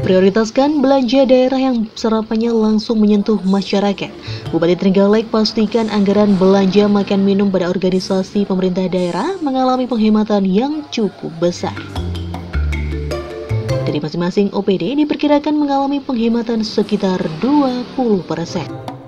Memprioritaskan belanja daerah yang serapannya langsung menyentuh masyarakat. Bupati Trenggalek pastikan anggaran belanja makan minum pada organisasi pemerintah daerah mengalami penghematan yang cukup besar. Dari masing-masing OPD diperkirakan mengalami penghematan sekitar 20%.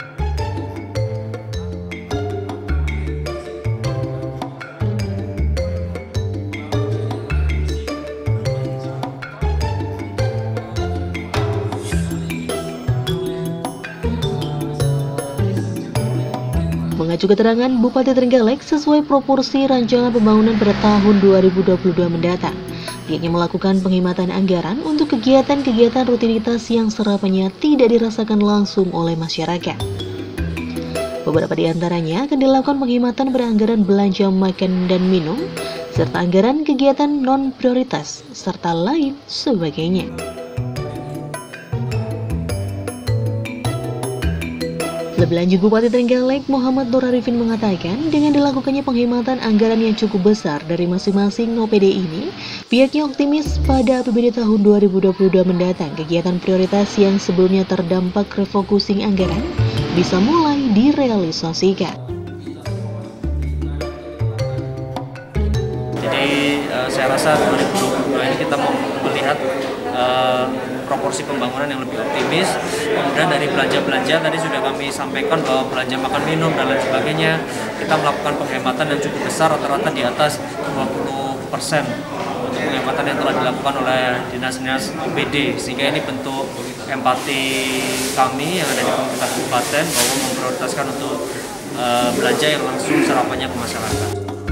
Mengacu keterangan Bupati Trenggalek sesuai proporsi rancangan pembangunan pada tahun 2022 mendatang, pihaknya melakukan penghematan anggaran untuk kegiatan-kegiatan rutinitas yang serapannya tidak dirasakan langsung oleh masyarakat. Beberapa di antaranya akan dilakukan penghematan pada anggaran belanja makan dan minum, serta anggaran kegiatan non-prioritas, serta lain sebagainya. Lebih lanjut, Bupati Trenggalek Muhammad Nur Arifin mengatakan dengan dilakukannya penghematan anggaran yang cukup besar dari masing-masing OPD ini, pihaknya optimis pada APBD tahun 2022 mendatang kegiatan prioritas yang sebelumnya terdampak refocusing anggaran bisa mulai direalisasikan. Jadi saya rasa 2022 ini kita mau melihat proporsi pembangunan yang lebih optimis. Kemudian dari belanja-belanja tadi sudah kami sampaikan bahwa belanja makan minum dan lain sebagainya kita melakukan penghematan yang cukup besar, rata-rata di atas 20% untuk penghematan yang telah dilakukan oleh dinas-dinas OPD, sehingga ini bentuk empati kami yang ada di pemerintah kabupaten bahwa memprioritaskan untuk belanja yang langsung serapannya ke masyarakat.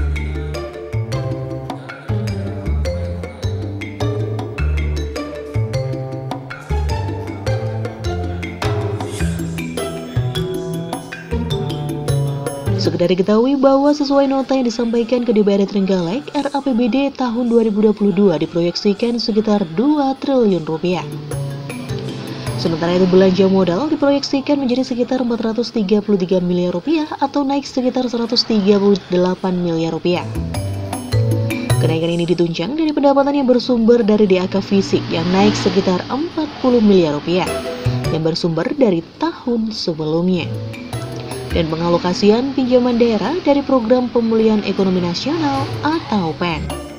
Sekedar diketahui bahwa sesuai nota yang disampaikan ke DPRD Trenggalek, RAPBD tahun 2022 diproyeksikan sekitar 2 triliun rupiah. Sementara itu belanja modal diproyeksikan menjadi sekitar 433 miliar rupiah atau naik sekitar 138 miliar rupiah. Kenaikan ini ditunjang dari pendapatan yang bersumber dari DAK fisik yang naik sekitar 40 miliar rupiah yang bersumber dari tahun sebelumnya, dan pengalokasian pinjaman daerah dari Program Pemulihan Ekonomi Nasional atau PEN.